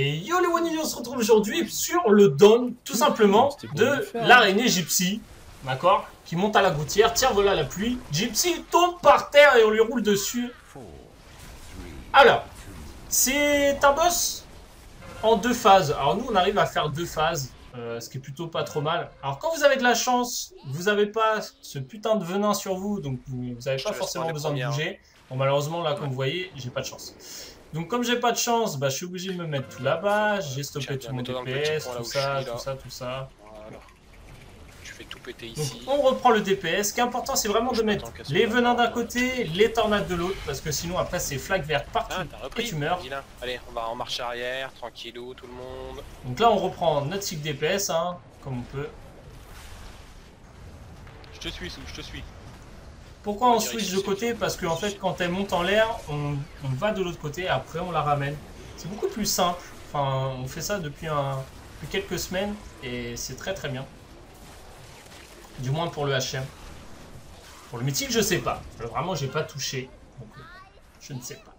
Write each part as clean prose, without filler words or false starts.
Et yo les One, on se retrouve aujourd'hui sur le down, tout simplement, de l'araignée Gypsy, d'accord, qui monte à la gouttière, tiens voilà la pluie, Gypsy tombe par terre et on lui roule dessus. Alors, c'est un boss en 2 phases, alors nous on arrive à faire 2 phases, ce qui est plutôt pas trop mal. Alors quand vous avez de la chance, vous n'avez pas ce putain de venin sur vous, donc vous n'avez pas forcément besoin de bouger. Bon malheureusement là comme vous voyez, j'ai pas de chance. Donc comme j'ai pas de chance, bah, je suis obligé de me mettre tout là-bas, j'ai stoppé tout mon DPS, tout ça. Voilà. Tu fais tout péter ici. Donc on reprend le DPS, ce qui est important c'est vraiment de mettre les venins d'un côté, les tornades de l'autre, parce que sinon après c'est flag vert partout et tu meurs. Allez, on va en marche arrière, tranquillou tout le monde. Donc là on reprend notre cycle DPS, hein, comme on peut. Je te suis, je te suis. Pourquoi on switch de côté? Parce qu'en fait, quand elle monte en l'air, on va de l'autre côté et après on la ramène. C'est beaucoup plus simple. Enfin, on fait ça depuis quelques semaines et c'est très très bien. Du moins pour le HM. Pour le mythique, je sais pas. Vraiment, j'ai pas touché. Donc, je ne sais pas.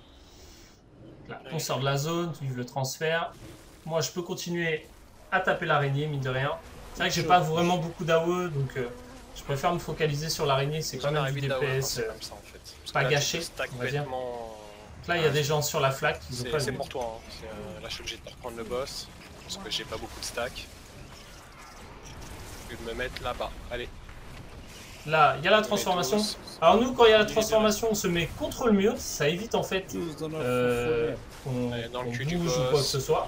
Là, on sort de la zone, vive le transfert. Moi, je peux continuer à taper l'araignée, mine de rien. C'est vrai que j'ai pas vraiment beaucoup d'AOE, donc... je préfère me focaliser sur l'araignée, c'est quand même du DPS pas gâché, on va dire. Là, il y a des gens sur la flaque. C'est pour toi, hein. Là, je suis obligé de reprendre le boss, parce que j'ai pas beaucoup de stack. Je vais me mettre là-bas, allez. Là, il y a la transformation. Alors nous, quand il y a la transformation, on se met contre le mur, ça évite en fait qu'on bouge ou quoi que ce soit.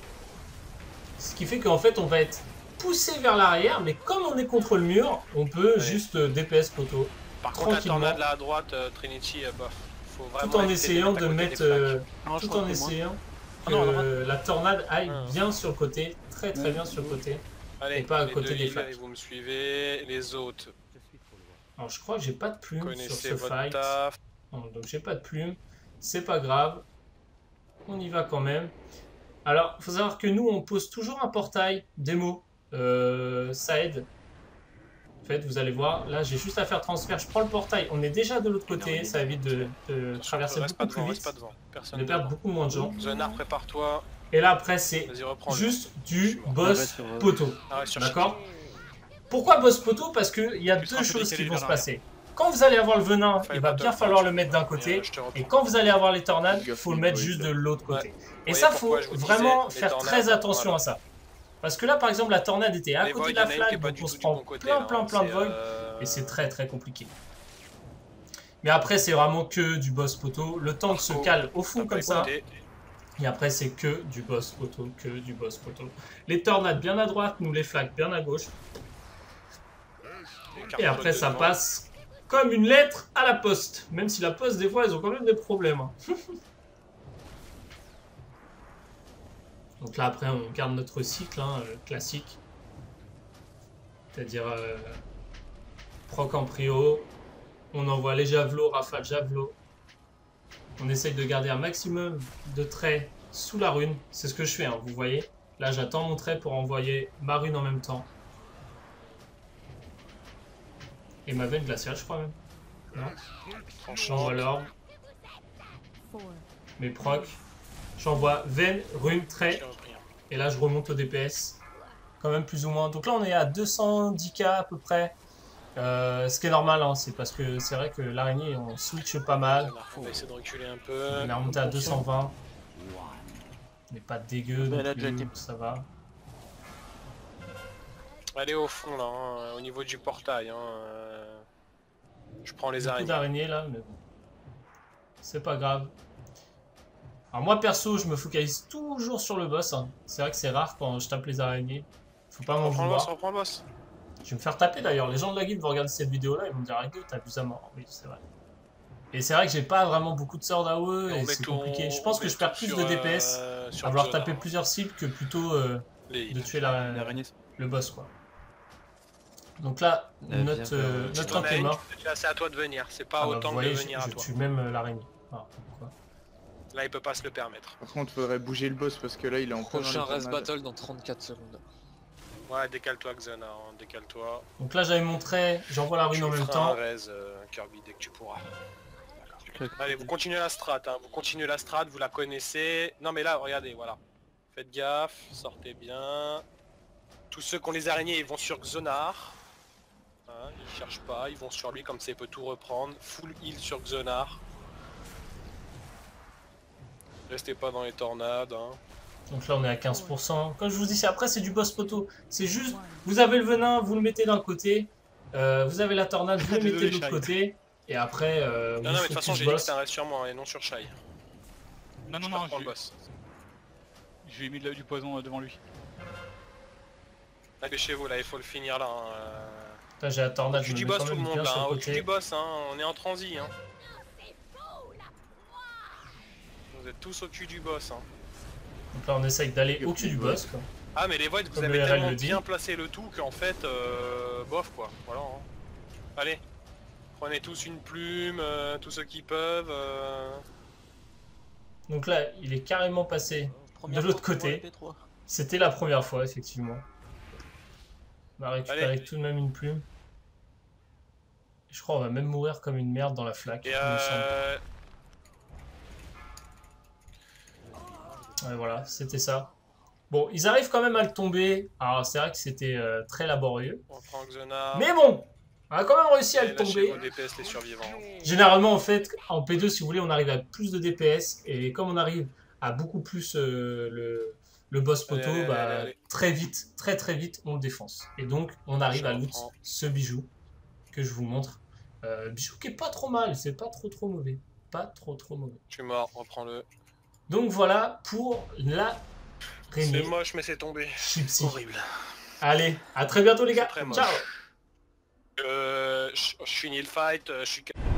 Ce qui fait qu'en fait, on va être poussé vers l'arrière, mais comme on est contre le mur, on peut juste DPS poteau. Par contre, la tornade là à droite, Trinity, bof. Faut vraiment tout en essayant de mettre, tout en essayant que la tornade aille bien sur le côté, très bien sur le côté, allez, et pas à côté des flaques. Vous me suivez, les autres. Alors je crois que j'ai pas de plume sur ce fight, donc j'ai pas de plume, c'est pas grave, on y va quand même. Alors, faut savoir que nous, on pose toujours un portail démo. Ça aide. En fait, vous allez voir, là j'ai juste à faire transfert, je prends le portail, on est déjà de l'autre côté, ça évite de traverser beaucoup plus vite, de perdre beaucoup moins de gens. Zonard, prépare-toi. Et là après c'est juste du boss poteau, d'accord? Pourquoi boss poteau? Parce qu'il y a 2 choses qui vont se passer. Quand vous allez avoir le venin, il va bien falloir le mettre d'un côté, et quand vous allez avoir les tornades, il faut le mettre juste de l'autre côté. Et ça, faut vraiment faire très attention à ça. Parce que là, par exemple, la tornade était à côté de la flaque, donc on se prend plein de vols, et c'est très compliqué. Mais après, c'est vraiment que du boss poteau. Le tank se cale au fond comme ça, et après, c'est que du boss poteau, Les tornades bien à droite, nous les flaques bien à gauche. Et après, ça passe comme une lettre à la poste. Même si la poste, des fois, ils ont quand même des problèmes. Hein. Donc là, après, on garde notre cycle classique. C'est-à-dire proc en prio. On envoie les javelots, rafale javelot. On essaye de garder un maximum de traits sous la rune. C'est ce que je fais, hein, vous voyez. Là, j'attends mon trait pour envoyer ma rune en même temps. Et ma veine glaciale, je crois même. Non. J'envoie l'orbe. Mes procs. J'envoie veine, rune, trait. Et là, je remonte au DPS. Quand même plus ou moins. Donc là, on est à 210k à peu près. Ce qui est normal, hein, c'est parce que c'est vrai que l'araignée, on switch pas mal. On va essayer de reculer un peu. On est remonté à 220. On n'est pas dégueu, donc ça va. Allez au fond là, hein, au niveau du portail. Hein, je prends les araignées. Beaucoup d'araignées là, mais bon. C'est pas grave. Alors moi perso, je me focalise toujours sur le boss. Hein. C'est vrai que c'est rare quand je tape les araignées. Faut pas m'en vouloir. Reprends le boss. Je vais me faire taper d'ailleurs. Les gens de la guilde vont regarder cette vidéo là, ils vont me dire Arrête, t'abuses à mort. Oui, c'est vrai. Et c'est vrai que j'ai pas vraiment beaucoup de sorts d'AOE et c'est compliqué. Je pense que je perds plus de DPS à vouloir taper plusieurs cibles que plutôt de tuer le boss quoi. Donc là, notre tank est mort. C'est à toi de venir, c'est pas autant de venir à toi. Je tue même l'araignée. Ah, là, il peut pas se le permettre. Par contre, faudrait bouger le boss parce que là, il est en prochain race battle dans 34 secondes. Ouais, décale-toi, Xena, hein, décale-toi. Donc là, j'avais montré, j'envoie la rune en même temps. Kirby, dès que tu pourras. Allez, vous continuez la strat, hein. Vous continuez la strat, vous la connaissez. Non mais là, regardez, voilà. Faites gaffe, sortez bien. Tous ceux qui ont les araignées, ils vont sur Xonar. Hein, ils cherchent pas, ils vont sur lui comme ça il peut tout reprendre. Full heal sur Xonar. Restez pas dans les tornades. Hein. Donc là on est à 15%. Comme je vous dis, après c'est du boss poteau. C'est juste, vous avez le venin, vous le mettez d'un côté. Vous avez la tornade, vous le mettez de l'autre côté. Et après, non, mais de toute façon j'ai dit que ça reste sur moi et non sur Shai. Non, le boss. Je lui ai mis du poison devant lui. Dépêchez-vous là, il faut le finir là. Là j'ai la tornade, Au-dessus du boss tout le monde là, au-dessus du boss, hein, on est en transi. Hein. Vous êtes tous au cul du boss. Hein. Donc là on essaye d'aller au cul du boss. Quoi. Ah mais les voids, vous avez tellement bien placé le tout qu'en fait, bof quoi. Voilà. Hein. Allez, prenez tous une plume, tous ceux qui peuvent. Donc là il est carrément passé de l'autre côté. C'était la première fois effectivement. On va récupérer tout de même une plume. Je crois qu'on va même mourir comme une merde dans la flaque. Et ouais, voilà, c'était ça. Bon, ils arrivent quand même à le tomber. Alors c'est vrai que c'était très laborieux. On prend Xonar. Mais bon, on a quand même réussi à le tomber. Vos DPS, les survivants. Généralement en fait, en P2 si vous voulez, on arrive à plus de DPS. Et comme on arrive à beaucoup plus le boss poteau, allez. Très vite, très vite, on le défonce. Et donc, on arrive à loot ce bijou que je vous montre. Bijou qui est pas trop mal, c'est pas trop mauvais. Pas trop mauvais. Je suis mort, reprends-le. Donc voilà pour la C'est moche, mais c'est tombé. Chipsy. Horrible. Allez, à très bientôt les gars. Ciao. Ciao. Je finis le fight, je suis...